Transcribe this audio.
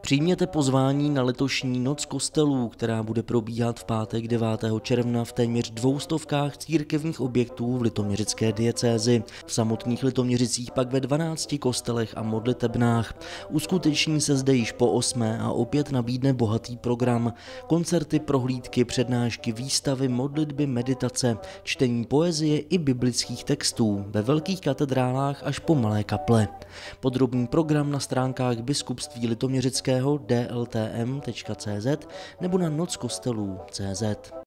Přijměte pozvání na letošní Noc kostelů, která bude probíhat v pátek 9. června v téměř 200 církevních objektů v litoměřické diecézi. V samotných Litoměřicích pak ve 12 kostelech a modlitebnách. Uskuteční se zde již po 8. a opět nabídne bohatý program. Koncerty, prohlídky, přednášky, výstavy, modlitby, meditace, čtení poezie i biblických textů ve velkých katedrálách až po malé kaple. Podrobný program na stránkách Biskupství litoměřického dltm.cz nebo na nockostelů.cz.